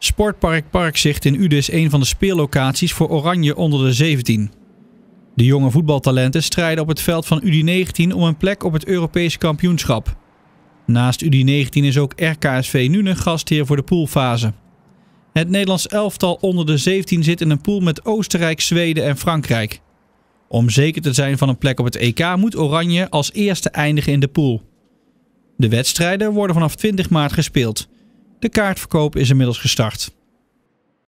Sportpark Parkzicht in Uden is een van de speellocaties voor Oranje onder de 17. De jonge voetbaltalenten strijden op het veld van U19 om een plek op het Europese kampioenschap. Naast U19 is ook RKSV Nuenen gastheer voor de poolfase. Het Nederlands elftal onder de 17 zit in een pool met Oostenrijk, Zweden en Frankrijk. Om zeker te zijn van een plek op het EK moet Oranje als eerste eindigen in de pool. De wedstrijden worden vanaf 20 maart gespeeld. De kaartverkoop is inmiddels gestart.